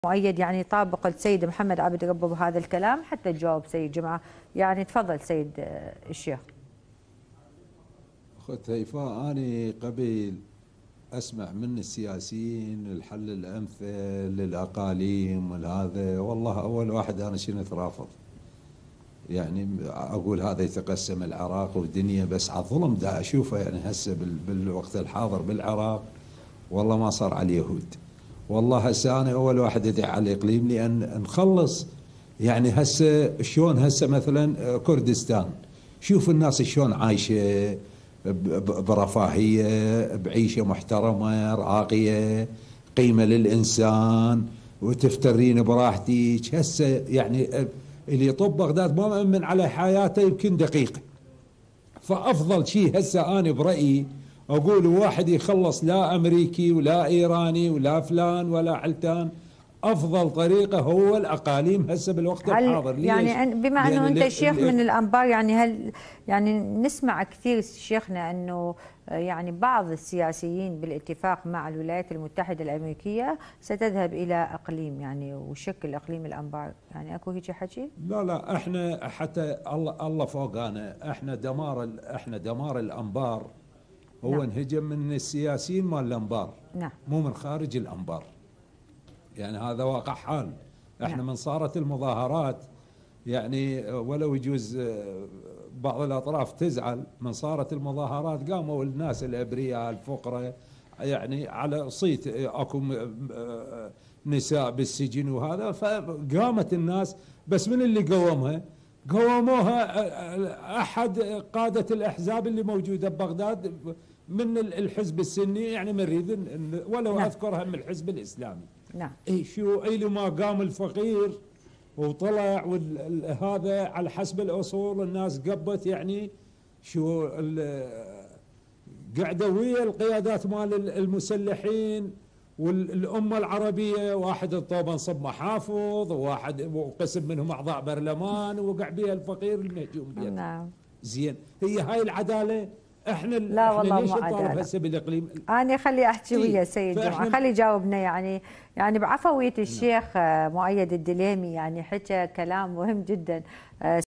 مؤيد يعني طابق السيد محمد عبد ربه بهذا الكلام حتى تجاوب سيد جمعة. يعني تفضل سيد الشيخ. أخت هيفاء، أنا قبل أسمع من السياسيين الحل الأمثل للأقاليم والهذا، والله أول واحد أنا شنت رافض. يعني أقول هذا يتقسم العراق ودنيا، بس على الظلم دا أشوفه يعني هسه بالوقت الحاضر بالعراق والله ما صار على اليهود. والله هسه أنا أول واحد أدعي على الإقليم لأن نخلص. يعني هسه شلون هسه مثلا كردستان، شوف الناس شلون عايشة برفاهية، بعيشة محترمة راقية، قيمة للإنسان، وتفترين براحتك. هسه يعني اللي يطب بغداد ما مأمن على حياته يمكن دقيقة. فأفضل شيء هسه أنا برأيي أقول واحد يخلص، لا أمريكي ولا إيراني ولا فلان ولا علتان. أفضل طريقة هو الأقاليم هسه بالوقت الحاضر. ليش؟ يعني بما أنه أنت شيخ من الأنبار، يعني هل يعني نسمع كثير شيخنا أنه يعني بعض السياسيين بالاتفاق مع الولايات المتحدة الأمريكية ستذهب إلى أقليم يعني وشكل أقليم الأنبار، يعني أكو هيك حكي؟ لا احنا حتى الله فوقانا، احنا دمار الأنبار هو نعم. انهجم من السياسيين مال الأنبار، نعم. مو من خارج الأنبار. يعني هذا واقع حال. احنا نعم. من صارت المظاهرات، يعني ولو يجوز بعض الأطراف تزعل، من صارت المظاهرات قاموا الناس الأبرياء الفقراء يعني على صيت، اكو نساء بالسجن وهذا، فقامت الناس. بس من اللي قومها؟ قوموها أحد قادة الأحزاب اللي موجودة ببغداد من الحزب السني، يعني مريد ولو نعم. أذكرها من الحزب الإسلامي. نعم. اي شو اي لما قام الفقير وطلع هذا على حسب الاصول الناس قبت، يعني شو قعدوا ويا القيادات مال المسلحين والامه العربيه، واحد الطوبه نصب محافظ، وواحد وقسم منهم اعضاء برلمان، وقع بها الفقير المهجوم بها. نعم. زين، هي هاي العداله؟ لا احنا والله ليش مو نطالب عدالة. هسه بالاقليم؟ أنا خلي أحكي ويا إيه سيد جمعة، فاحنا خلي يجاوبنا. يعني بعفوية نعم. الشيخ مؤيد الدليمي يعني حكى كلام مهم جدا.